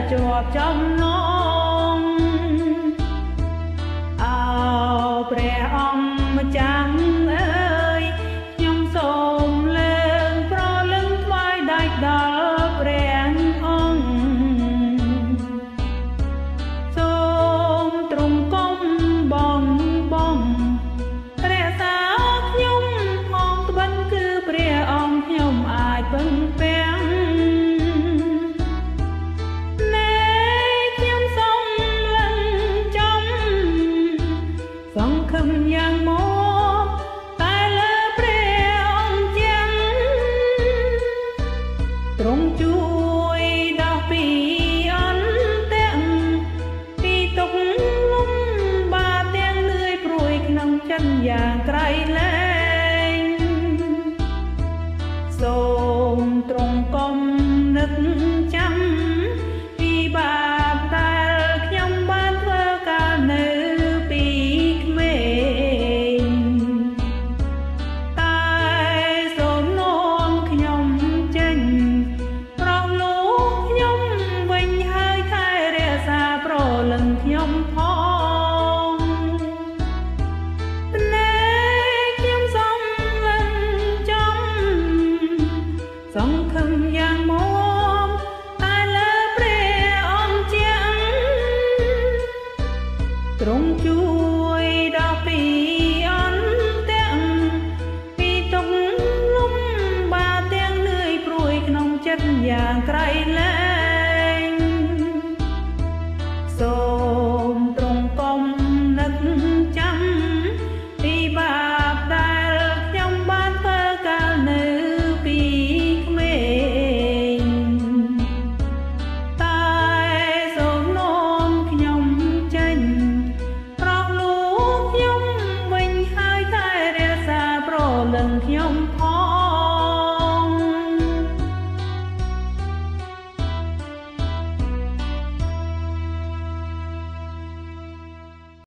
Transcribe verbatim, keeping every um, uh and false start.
ជាប់ចំណងអោព្រះអង្គម្ចាស់អើយខ្ញុំសូមលើកប្រលឹងថ្វាយដាច់ដល់ព្រះអង្គសូមទ្រង់គង់បងបងរក្សាខ្ញុំផងត្បិនគឺព្រះអង្គខ្ញុំអាចពឹងពាំងសង្ឃឹមយ៉ាងមកតែលើព្រះអង្គជាងទ្រង់ជួយដោះពីអន្ទាក់ពីទុក្ខលំបាកទាំងនឿយព្រួយក្នុងចិត្តយ៉ាងក្រៃលែងសូមទ្រង់កុំនឹកចាំពីបាបដែលខ្ញុំបានធ្វើកាលនៅខ្ញុំផងភ្នែកខ្ញុំសំលឹងចំសង្ឃឹមយ៉ាងមកតែលើព្រះអង្គជាងទ្រង់ជួយដោះពីអន្ទាក់ពីទុក្ខលំបាកទាំងនឿយព្រួយក្នុងចិត្តយ៉ាងក្រៃលែង